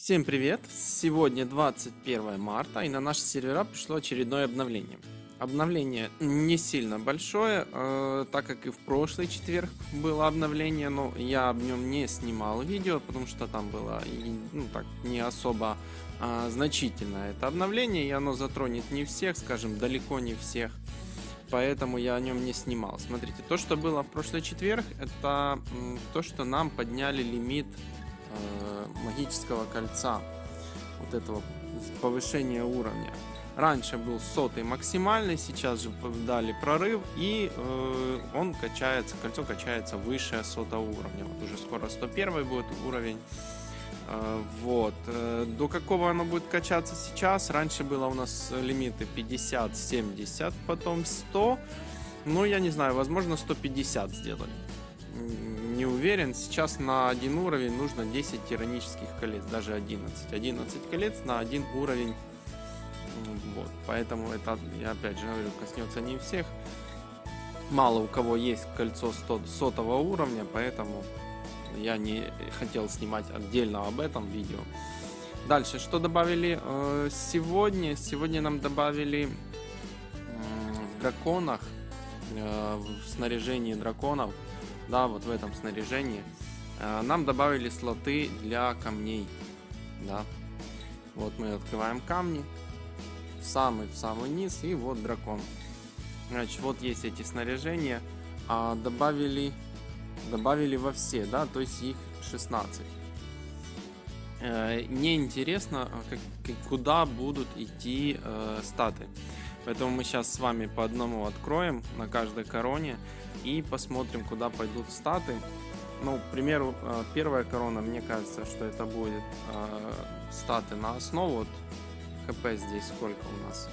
Всем привет! Сегодня 21 марта, и на наши сервера пришло очередное обновление. Обновление не сильно большое, так как и в прошлый четверг было обновление, но я об нем не снимал видео, потому что там было не особо значительное это обновление, и оно затронет не всех, скажем, далеко не всех. Поэтому я о нем не снимал. Смотрите, то, что было в прошлый четверг, это то, что нам подняли лимит магического кольца, вот этого повышения уровня. Раньше был 100-й максимальный, сейчас же дали прорыв, и он качается, кольцо качается выше 100-го уровня. Вот уже скоро 101 будет уровень. До какого оно будет качаться сейчас? Раньше было у нас лимиты 50, 70, потом 100. Но я не знаю, возможно 150 сделали. Не уверен. Сейчас на один уровень нужно 10 тиранических колец, даже 11. 11 колец на один уровень. Поэтому это, я опять же говорю, коснется не всех. Мало у кого есть кольцо 100-го уровня, поэтому я не хотел снимать отдельно об этом видео. Дальше, что добавили сегодня? Сегодня нам добавили в драконах, в снаряжении драконов, да, вот в этом снаряжении, нам добавили слоты для камней, да. Вот мы открываем камни, в самый низ, и вот дракон. Значит, вот есть эти снаряжения, добавили во все, да, то есть их 16. Мне интересно, куда будут идти статы. Поэтому мы сейчас с вами по одному откроем на каждой короне и посмотрим, куда пойдут статы. Ну, к примеру, первая корона, мне кажется, что это будет статы на основу. Вот хп здесь сколько у нас?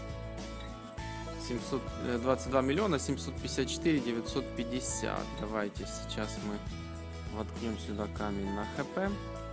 22 миллиона 754 950. Давайте сейчас мы воткнем сюда камень на хп.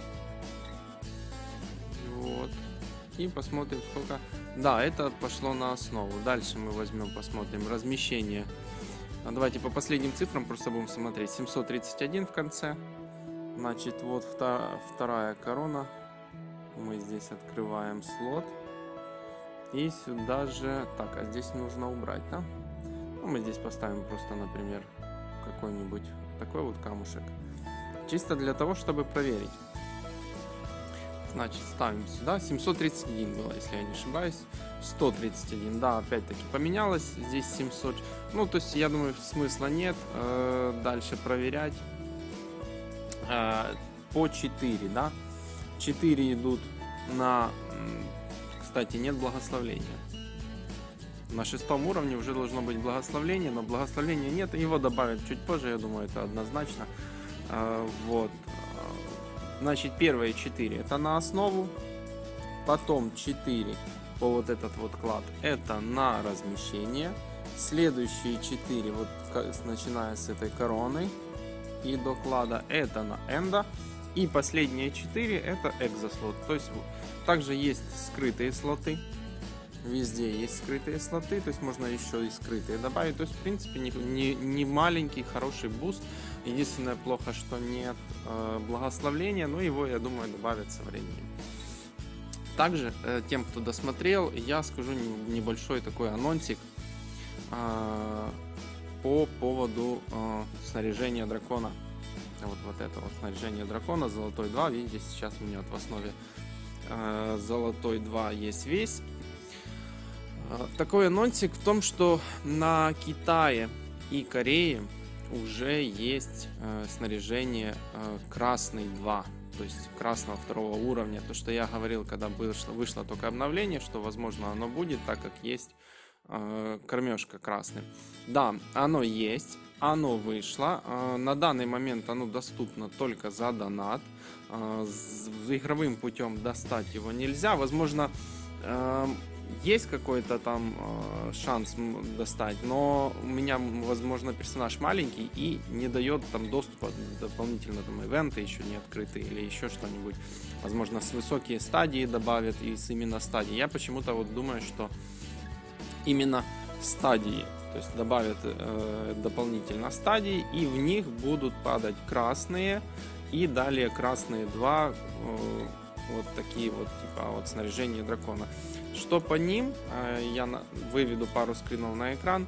Вот. И посмотрим, сколько. Да, это пошло на основу. Дальше мы возьмем, посмотрим размещение. Давайте по последним цифрам просто будем смотреть. 731 в конце. Значит, вот вторая корона. Мы здесь открываем слот. И сюда же... Так, а здесь нужно убрать, да? Ну, мы здесь поставим просто, например, какой-нибудь такой вот камушек. Чисто для того, чтобы проверить. Значит, ставим сюда. 731 было, если я не ошибаюсь. 131, да, опять-таки поменялось. Здесь 700. Ну, то есть, я думаю, смысла нет дальше проверять. По 4, да. 4 идут на... Кстати, нет благословления. На 6-м уровне уже должно быть благословление, но благословения нет. Его добавят чуть позже, я думаю, это однозначно. Вот. Значит, первые 4 это на основу. Потом 4 по вот этот вот клад это на размещение. Следующие 4, вот начиная с этой короны и до клада, это на энда. И последние 4 это экзослот. То есть также есть скрытые слоты. Везде есть скрытые слоты. То есть можно еще и скрытые добавить. То есть в принципе не маленький, хороший буст. Единственное плохо, что нет благословления. Но его, я думаю, добавят со временем. Также тем, кто досмотрел, я скажу небольшой такой анонсик по поводу снаряжения дракона. Вот это вот снаряжение дракона, золотой 2. Видите, сейчас у меня вот в основе золотой 2 есть весь. Такой анонсик в том, что на Китае и Корее уже есть снаряжение красный 2. То есть красного 2-го уровня. То, что я говорил, когда вышло только обновление, что возможно оно будет, так как есть кормежка красным. Да, оно есть. Оно вышло. На данный момент оно доступно только за донат. Игровым путем достать его нельзя. Возможно, есть какой-то там шанс достать, но у меня, возможно, персонаж маленький и не дает там доступа дополнительно, там ивенты еще не открыты или еще что-нибудь. Возможно, с высокие стадии добавят и с именно стадии. Я почему-то вот думаю, что именно стадии. То есть добавят дополнительно стадии, и в них будут падать красные, и далее красные 2 Вот такие вот, типа, вот снаряжение дракона. Что по ним? Я выведу пару скринов на экран.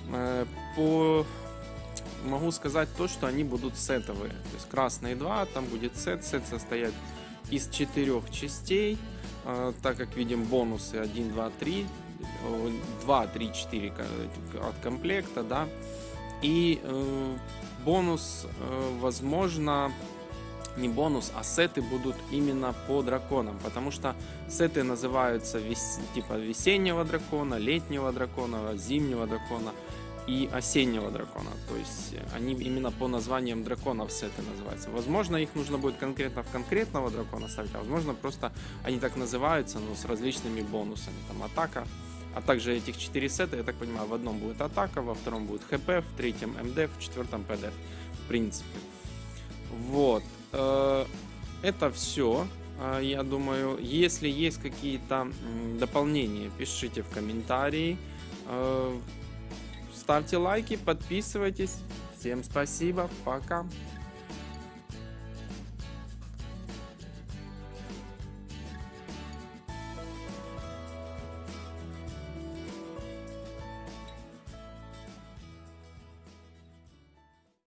Могу сказать то, что они будут сетовые. То есть красные 2, там будет сет. Сет состоит из 4 частей. Так как видим бонусы 1, 2, 3. 2, 3, 4 от комплекта, да. И бонус, возможно, не бонус, а сеты будут именно по драконам, потому что сеты называются типа весеннего дракона, летнего дракона, зимнего дракона и осеннего дракона. То есть они именно по названиям драконов сеты называются. Возможно, их нужно будет конкретно в конкретного дракона ставить, а возможно, просто они так называются, но с различными бонусами. Там атака. А также этих 4 сета, я так понимаю, в одном будет атака, во втором будет ХП, в третьем МД, в четвертом ПД. В принципе. Вот. Это все. Я думаю, если есть какие-то дополнения, пишите в комментарии. Ставьте лайки, подписывайтесь. Всем спасибо. Пока.